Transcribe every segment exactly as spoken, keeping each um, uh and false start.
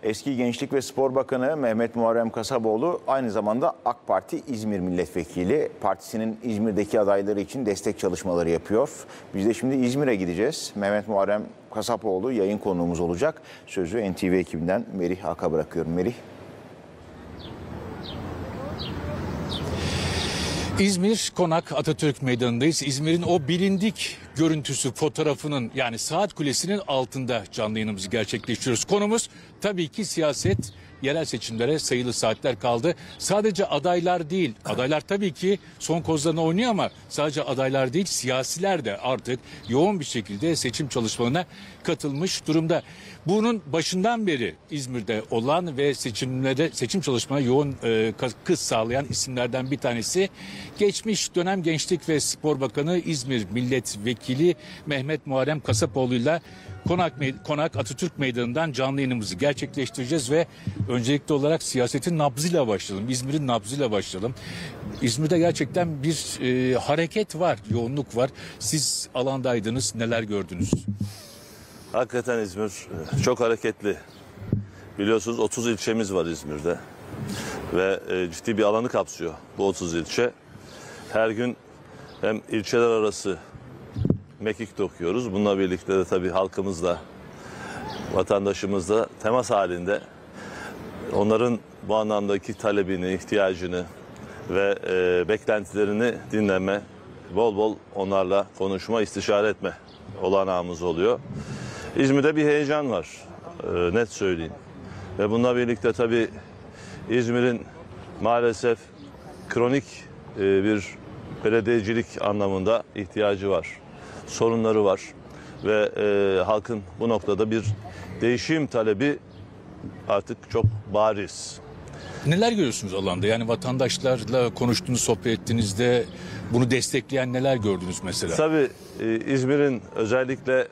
Eski Gençlik ve Spor Bakanı Mehmet Muharrem Kasapoğlu aynı zamanda AK Parti İzmir Milletvekili. Partisinin İzmir'deki adayları için destek çalışmaları yapıyor. Biz de şimdi İzmir'e gideceğiz. Mehmet Muharrem Kasapoğlu yayın konuğumuz olacak. Sözü N T V ekibinden Merih Ak'a bırakıyorum. Merih. İzmir Konak Atatürk Meydanı'ndayız. İzmir'in o bilindik görüntüsü, fotoğrafının yani Saat Kulesi'nin altında canlı yayınımızı gerçekleştiriyoruz. Konumuz tabii ki siyaset. Yerel seçimlere sayılı saatler kaldı. Sadece adaylar değil, adaylar tabii ki son kozlarını oynuyor ama sadece adaylar değil, siyasiler de artık yoğun bir şekilde seçim çalışmalarına katılmış durumda. Bunun başından beri İzmir'de olan ve seçimlere, seçim çalışmalarına yoğun e, katkı sağlayan isimlerden bir tanesi geçmiş dönem Gençlik ve Spor Bakanı İzmir Milletvekili Mehmet Muharrem Kasapoğlu'yla Konak, Konak Atatürk Meydanı'ndan canlı yayınımızı gerçekleştireceğiz ve öncelikli olarak siyasetin nabzıyla başlayalım. İzmir'in nabzıyla başlayalım. İzmir'de gerçekten bir e, hareket var, yoğunluk var. Siz alandaydınız, neler gördünüz? Hakikaten İzmir çok hareketli. Biliyorsunuz otuz ilçemiz var İzmir'de ve e, ciddi bir alanı kapsıyor bu otuz ilçe. Her gün hem ilçeler arası mekik dokuyoruz. Bununla birlikte de tabii halkımızla, vatandaşımızla temas halinde onların bu anlamdaki talebini, ihtiyacını ve e, beklentilerini dinleme, bol bol onlarla konuşma, istişare etme olanağımız oluyor. İzmir'de bir heyecan var, e, net söyleyeyim. Ve bununla birlikte tabii İzmir'in maalesef kronik e, bir belediyecilik anlamında ihtiyacı var. Sorunları var ve e, halkın bu noktada bir değişim talebi artık çok bariz. Neler görüyorsunuz alanda? Yani vatandaşlarla konuştuğunuz, sohbet ettiğinizde bunu destekleyen neler gördünüz mesela? Tabii e, İzmir'in özellikle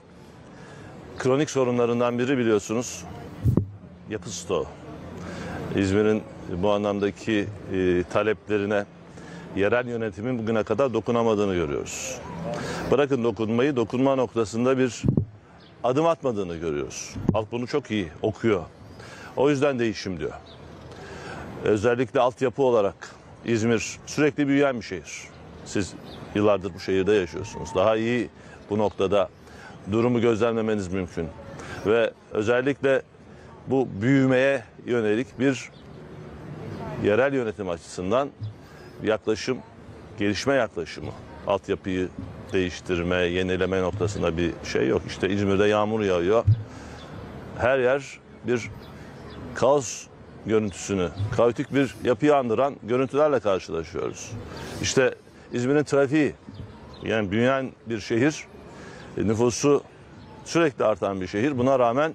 kronik sorunlarından biri biliyorsunuz yapı stoğu. İzmir'in bu anlamdaki e, taleplerine yerel yönetimin bugüne kadar dokunamadığını görüyoruz. Bırakın dokunmayı, dokunma noktasında bir adım atmadığını görüyoruz. Halk bunu çok iyi okuyor. O yüzden değişim diyor. Özellikle altyapı olarak İzmir sürekli büyüyen bir şehir. Siz yıllardır bu şehirde yaşıyorsunuz. Daha iyi bu noktada durumu gözlemlemeniz mümkün. Ve özellikle bu büyümeye yönelik bir yerel yönetim açısından yaklaşım, gelişme yaklaşımı, altyapıyı değiştirme, yenileme noktasında bir şey yok. İşte İzmir'de yağmur yağıyor. Her yer bir kaos görüntüsünü, kaotik bir yapıyı andıran görüntülerle karşılaşıyoruz. İşte İzmir'in trafiği, yani büyüyen bir şehir, nüfusu sürekli artan bir şehir. Buna rağmen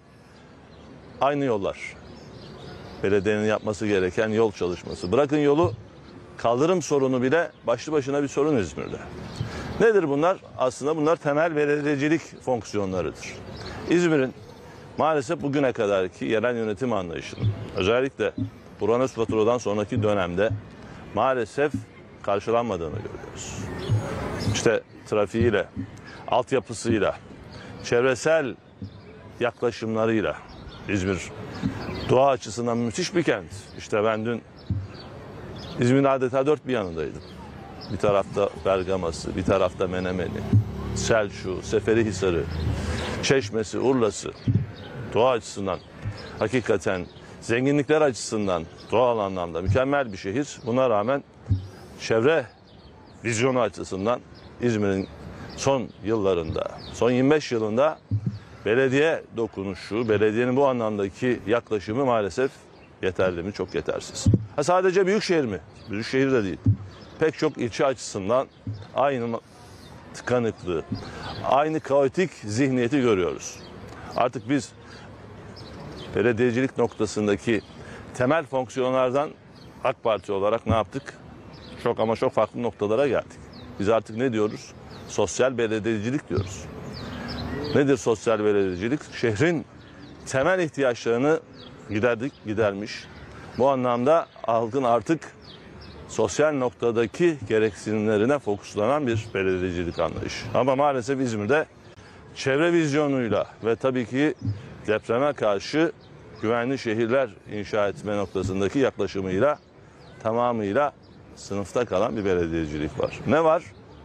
aynı yollar. Belediyenin yapması gereken yol çalışması. Bırakın yolu, kaldırım sorunu bile başlı başına bir sorun İzmir'de. Nedir bunlar? Aslında bunlar temel belediyecilik fonksiyonlarıdır. İzmir'in maalesef bugüne kadarki yerel yönetim anlayışının özellikle Buranos Fatura'dan sonraki dönemde maalesef karşılanmadığını görüyoruz. İşte trafiğiyle, altyapısıyla, çevresel yaklaşımlarıyla İzmir doğa açısından müthiş bir kent. İşte ben dün İzmir'in adeta dört bir yanındaydım. Bir tarafta Bergama'sı, bir tarafta Menemeni, Selçuk'u, Seferihisar'ı, Çeşme'si, Urla'sı. Doğa açısından hakikaten zenginlikler açısından doğal anlamda mükemmel bir şehir. Buna rağmen çevre vizyonu açısından İzmir'in son yıllarında, son yirmi beş yılında belediye dokunuşu, belediyenin bu anlamdaki yaklaşımı maalesef yeterli mi? Çok yetersiz. Ha, sadece büyük şehir mi? Büyük şehir de değil. Pek çok ilçe açısından aynı tıkanıklığı, aynı kaotik zihniyeti görüyoruz. Artık biz belediyecilik noktasındaki temel fonksiyonlardan AK Parti olarak ne yaptık? Çok ama çok farklı noktalara geldik. Biz artık ne diyoruz? Sosyal belediyecilik diyoruz. Nedir sosyal belediyecilik? Şehrin temel ihtiyaçlarını giderdik, gidermiş. Bu anlamda halkın artık sosyal noktadaki gereksinimlerine fokuslanan bir belediyecilik anlayışı. Ama maalesef İzmir'de çevre vizyonuyla ve tabii ki depreme karşı güvenli şehirler inşa etme noktasındaki yaklaşımıyla tamamıyla sınıfta kalan bir belediyecilik var. Ne var?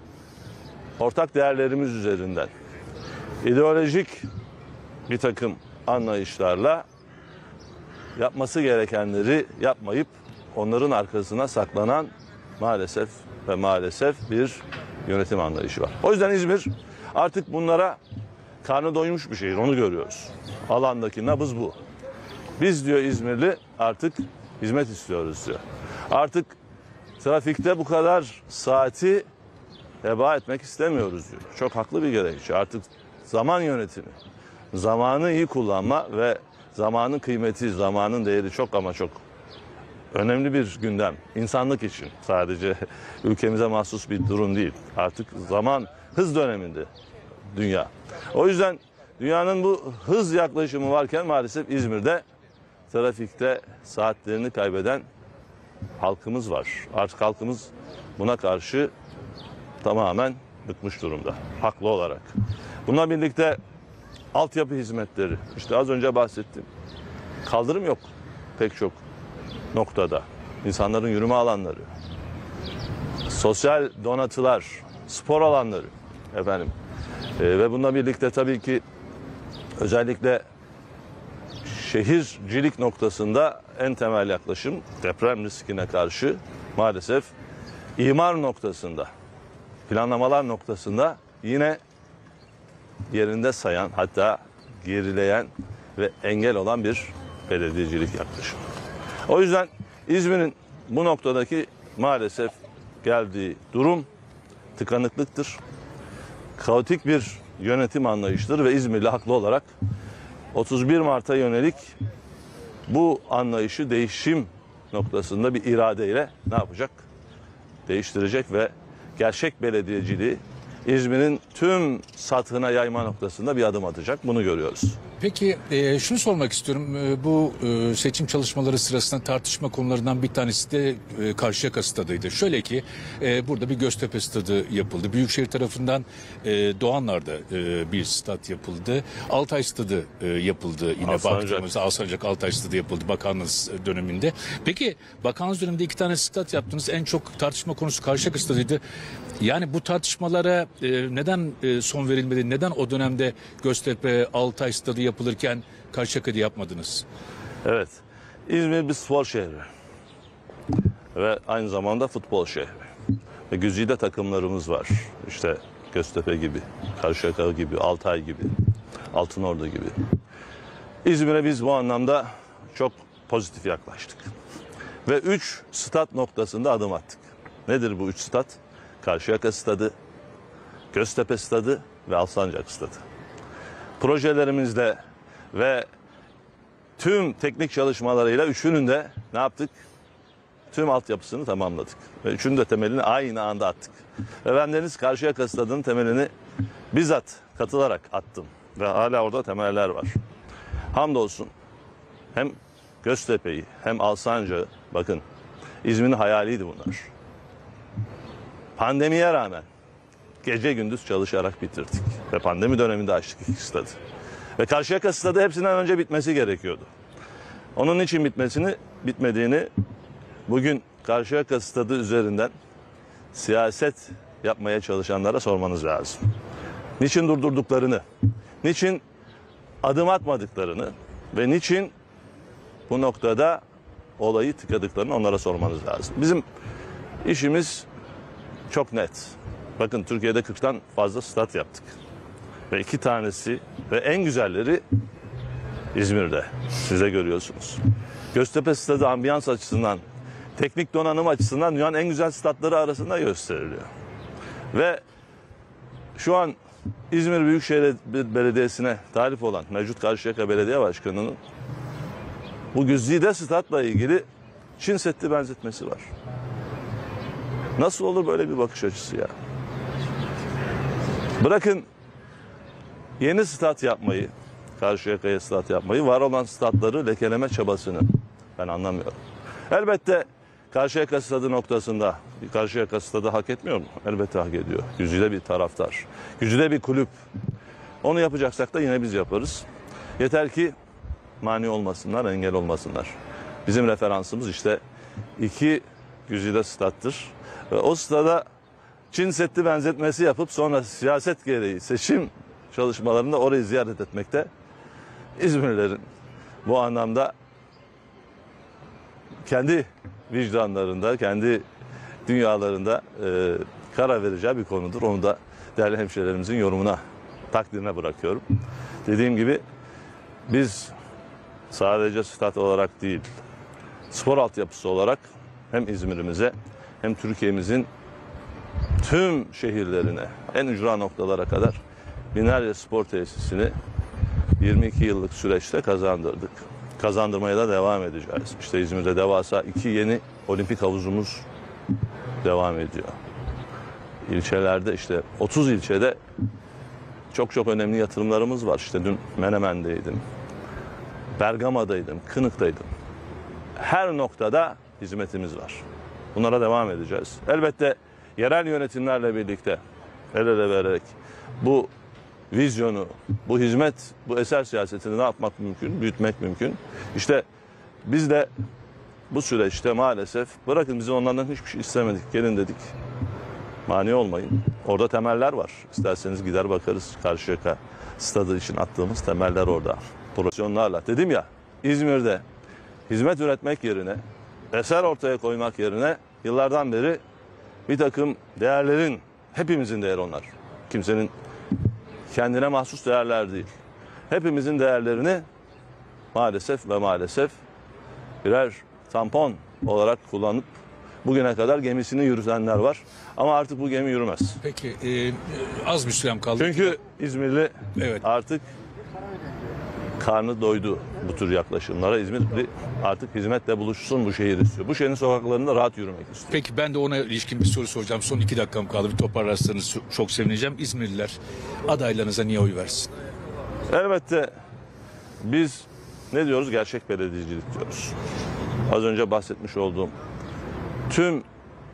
Ortak değerlerimiz üzerinden ideolojik bir takım anlayışlarla yapması gerekenleri yapmayıp onların arkasına saklanan maalesef ve maalesef bir yönetim anlayışı var. O yüzden İzmir artık bunlara karnı doymuş bir şehir, onu görüyoruz. Alandaki nabız bu. Biz diyor İzmirli artık hizmet istiyoruz diyor. Artık trafikte bu kadar saati heba etmek istemiyoruz diyor. Çok haklı bir gerekçe. Artık zaman yönetimi, zamanı iyi kullanma ve zamanın kıymeti, zamanın değeri çok ama çok önemli bir gündem. İnsanlık için sadece ülkemize mahsus bir durum değil. Artık zaman hız döneminde dünya. O yüzden dünyanın bu hız yaklaşımı varken maalesef İzmir'de trafikte saatlerini kaybeden halkımız var. Artık halkımız buna karşı tamamen bıkmış durumda. Haklı olarak. Bununla birlikte altyapı hizmetleri. İşte az önce bahsettim. Kaldırım yok pek çok noktada. İnsanların yürüme alanları, sosyal donatılar, spor alanları efendim. Ee, ve bununla birlikte tabii ki özellikle şehircilik noktasında en temel yaklaşım deprem riskine karşı maalesef imar noktasında, planlamalar noktasında yine yerinde sayan, hatta gerileyen ve engel olan bir belediyecilik yaklaşımı. O yüzden İzmir'in bu noktadaki maalesef geldiği durum tıkanıklıktır. Kaotik bir yönetim anlayışıdır ve İzmirli haklı olarak otuz bir Mart'a yönelik bu anlayışı değişim noktasında bir iradeyle ne yapacak? Değiştirecek ve gerçek belediyeciliği İzmir'in tüm sathına yayma noktasında bir adım atacak. Bunu görüyoruz. Peki e, şunu sormak istiyorum. E, bu e, seçim çalışmaları sırasında tartışma konularından bir tanesi de e, Karşıyaka stadıydı. Şöyle ki e, burada bir Göztepe stadı yapıldı. Büyükşehir tarafından e, Doğanlar'da e, bir stat yapıldı. Altay stadı e, yapıldı. Yine Alsancak. baktığımızda Alsancak Altay stadı yapıldı bakanlığınız döneminde. Peki bakanlığınız döneminde iki tane stat yaptınız. En çok tartışma konusu Karşıyaka stadıydı. Yani bu tartışmalara e, neden e, son verilmedi? Neden o dönemde Göztepe, Altay stadı yapılırken Karşıyaka'da yapmadınız? Evet. İzmir bir spor şehri. Ve aynı zamanda futbol şehri. Ve güzide takımlarımız var. İşte Göztepe gibi, Karşıyaka gibi, Altay gibi, Altınordu gibi. İzmir'e biz bu anlamda çok pozitif yaklaştık. Ve üç stat noktasında adım attık. Nedir bu üç stat? Karşıyaka stadı, Göztepe stadı ve Alsancak stadı. Projelerimizle ve tüm teknik çalışmalarıyla üçünün de ne yaptık? Tüm altyapısını tamamladık. Ve üçünün de temelini aynı anda attık. Ve bendeniz Karşıyaka stadının temelini bizzat katılarak attım. Ve hala orada temeller var. Hamdolsun hem Göztepe'yi hem Alsancak'ı, bakın İzmir'in hayaliydi bunlar. Pandemiye rağmen gece gündüz çalışarak bitirdik. Ve pandemi döneminde açtık iki stadı. Ve Karşıyaka stadı hepsinden önce bitmesi gerekiyordu. Onun için bitmesini, bitmediğini bugün Karşıyaka stadı üzerinden siyaset yapmaya çalışanlara sormanız lazım. Niçin durdurduklarını, niçin adım atmadıklarını ve niçin bu noktada olayı tıkadıklarını onlara sormanız lazım. Bizim işimiz çok net. Bakın Türkiye'de kırktan fazla stat yaptık. Ve iki tanesi ve en güzelleri İzmir'de. Siz de görüyorsunuz. Göztepe stadı ambiyans açısından, teknik donanım açısından dünyanın en güzel statları arasında gösteriliyor. Ve şu an İzmir Büyükşehir Belediyesi'ne talip olan mevcut Karşıyaka Belediye Başkanı'nın bu güzide statla ilgili Çin Seddi benzetmesi var. Nasıl olur böyle bir bakış açısı ya? Bırakın yeni stat yapmayı, Karşıyaka'ya stat yapmayı, var olan statları lekeleme çabasını ben anlamıyorum. Elbette Karşıyaka stadı noktasında, Karşıyaka stadı hak etmiyor mu? Elbette hak ediyor. Güzide bir taraftar, güzide bir kulüp. Onu yapacaksak da yine biz yaparız. Yeter ki mani olmasınlar, engel olmasınlar. Bizim referansımız işte iki güzide stattır. Ve o stada Çin Seddi benzetmesi yapıp sonra siyaset gereği seçim çalışmalarında orayı ziyaret etmekte. İzmirlilerin bu anlamda kendi vicdanlarında, kendi dünyalarında e, karar vereceği bir konudur. Onu da değerli hemşehrilerimizin yorumuna, takdirine bırakıyorum. Dediğim gibi biz sadece stat olarak değil, spor altyapısı olarak hem İzmir'imize hem Türkiye'mizin tüm şehirlerine, en ücra noktalara kadar binlerce spor tesisini yirmi iki yıllık süreçte kazandırdık. Kazandırmaya da devam edeceğiz. İşte İzmir'de devasa iki yeni olimpik havuzumuz devam ediyor. İlçelerde işte otuz ilçede çok çok önemli yatırımlarımız var. İşte dün Menemen'deydim, Bergama'daydım, Kınık'taydım. Her noktada hizmetimiz var. Bunlara devam edeceğiz. Elbette yerel yönetimlerle birlikte el ele vererek bu vizyonu, bu hizmet, bu eser siyasetini ne yapmak mümkün? Büyütmek mümkün. İşte biz de bu süreçte maalesef bırakın bizi onlardan hiçbir şey istemedik. Gelin dedik. Mani olmayın. Orada temeller var. İsterseniz gider bakarız. Karşıyaka stadı için attığımız temeller orada. Profesyonlarla. Dedim ya, İzmir'de hizmet üretmek yerine, eser ortaya koymak yerine yıllardan beri bir takım değerlerin, hepimizin değeri onlar. Kimsenin kendine mahsus değerler değil. Hepimizin değerlerini maalesef ve maalesef birer tampon olarak kullanıp bugüne kadar gemisini yürütenler var. Ama artık bu gemi yürümez. Peki e, az bir sürem kaldı. Çünkü İzmirli Evet. artık karnı doydu bu tür yaklaşımlara. İzmirli artık hizmetle buluşsun bu şehir istiyor. Bu şehrin sokaklarında rahat yürümek istiyor. Peki ben de ona ilişkin bir soru soracağım. Son iki dakikam kaldı. Bir toparlarsanız çok sevineceğim. İzmirliler adaylarınıza niye oy versin? Elbette biz ne diyoruz? Gerçek belediyecilik diyoruz. Az önce bahsetmiş olduğum tüm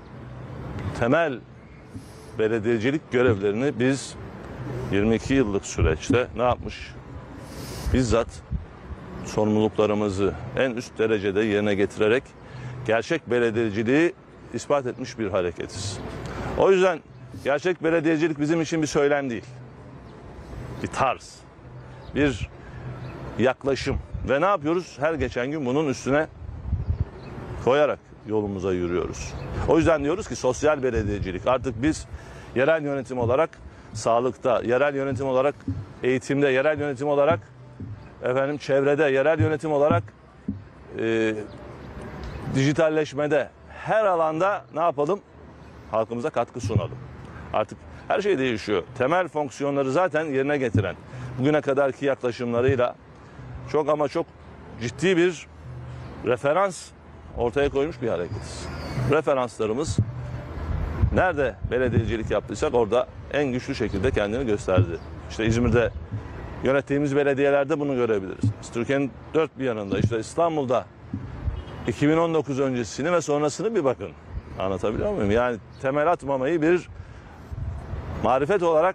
temel belediyecilik görevlerini biz yirmi iki yıllık süreçte ne yapmış? Bizzat sorumluluklarımızı en üst derecede yerine getirerek gerçek belediyeciliği ispat etmiş bir hareketiz. O yüzden gerçek belediyecilik bizim için bir söylem değil. Bir tarz, bir yaklaşım. Ve ne yapıyoruz? Her geçen gün bunun üstüne koyarak yolumuza yürüyoruz. O yüzden diyoruz ki sosyal belediyecilik. Artık biz yerel yönetim olarak sağlıkta, yerel yönetim olarak eğitimde, yerel yönetim olarak efendim çevrede, yerel yönetim olarak e, dijitalleşmede, her alanda ne yapalım? Halkımıza katkı sunalım. Artık her şey değişiyor. Temel fonksiyonları zaten yerine getiren, bugüne kadarki yaklaşımlarıyla çok ama çok ciddi bir referans ortaya koymuş bir hareketiz. Referanslarımız nerede belediyecilik yaptıysak orada en güçlü şekilde kendini gösterdi. İşte İzmir'de yönettiğimiz belediyelerde bunu görebiliriz. Türkiye'nin dört bir yanında, işte İstanbul'da iki bin on dokuz öncesini ve sonrasını bir bakın. Anlatabiliyor muyum? Yani temel atmamayı bir marifet olarak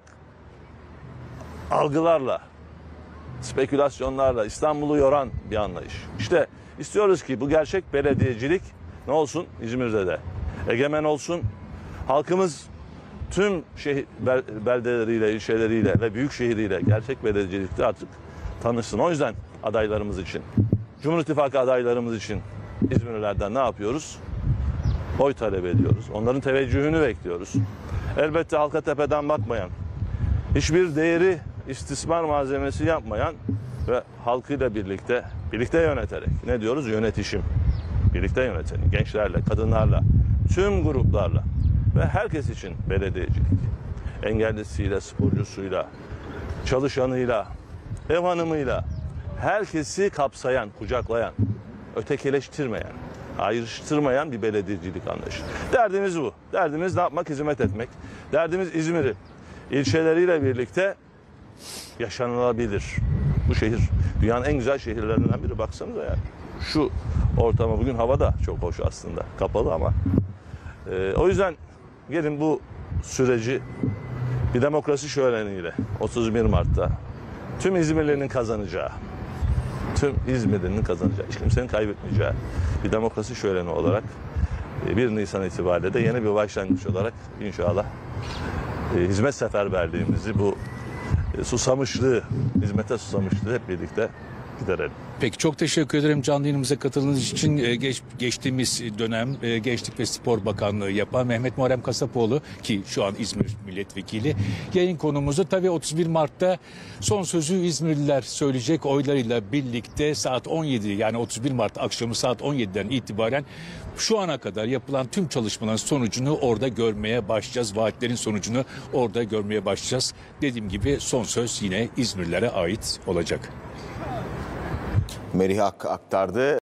algılarla, spekülasyonlarla İstanbul'u yoran bir anlayış. İşte istiyoruz ki bu gerçek belediyecilik ne olsun? İzmir'de de egemen olsun. Halkımız tüm şehir, beldeleriyle, ilçeleriyle ve büyük şehriyle gerçek belediyecilikte artık tanışsın. O yüzden adaylarımız için, Cumhur İttifakı adaylarımız için İzmirlilerden ne yapıyoruz? Oy talep ediyoruz. Onların teveccühünü bekliyoruz. Elbette halka tepeden bakmayan, hiçbir değeri istismar malzemesi yapmayan ve halkıyla birlikte, birlikte yöneterek, ne diyoruz? Yönetişim. Birlikte yönetelim. Gençlerle, kadınlarla, tüm gruplarla ve herkes için belediyecilik. Engellisiyle, sporcusuyla, çalışanıyla, ev hanımıyla, herkesi kapsayan, kucaklayan, ötekileştirmeyen, ayrıştırmayan bir belediyecilik anlayışı. Derdimiz bu. Derdimiz ne yapmak? Hizmet etmek. Derdimiz İzmir'i ilçeleriyle birlikte yaşanılabilir. Bu şehir dünyanın en güzel şehirlerinden biri. Baksanıza yani. Şu ortama, bugün hava da çok hoş aslında. Kapalı ama. Ee, o yüzden gelin bu süreci bir demokrasi şöleniyle otuz bir Mart'ta tüm İzmirlilerin kazanacağı, tüm İzmir'in kazanacağı, hiç kimsenin kaybetmeyeceği bir demokrasi şöleni olarak bir Nisan itibariyle de yeni bir başlangıç olarak inşallah hizmet seferberliğimizi, bu susamışlığı, hizmete susamışlığı hep birlikte giderelim. Peki çok teşekkür ederim canlı yayınımıza katıldığınız için. Ee, Geç, geçtiğimiz dönem e, Gençlik ve Spor Bakanlığı yapan Mehmet Muharrem Kasapoğlu, ki şu an İzmir Milletvekili, yayın konumuzu. Tabii otuz bir Mart'ta son sözü İzmirliler söyleyecek, oylarıyla birlikte saat on yedi, yani otuz bir Mart akşamı saat on yediden itibaren şu ana kadar yapılan tüm çalışmaların sonucunu orada görmeye başlayacağız. Vaatlerin sonucunu orada görmeye başlayacağız. Dediğim gibi son söz yine İzmirlilere ait olacak. Merih Ak aktardı.